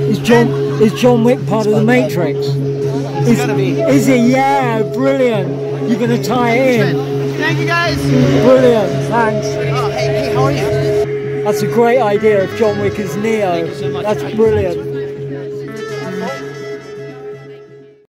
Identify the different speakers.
Speaker 1: Is John Wick part of the Matrix?
Speaker 2: It's gotta be.
Speaker 1: Is he? Yeah, brilliant. You're gonna tie it in.
Speaker 2: Thank you guys.
Speaker 1: Brilliant, thanks.
Speaker 2: Oh, hey, how are you?
Speaker 1: That's a great idea if John Wick is Neo.
Speaker 2: Thank you so much.
Speaker 1: That's brilliant.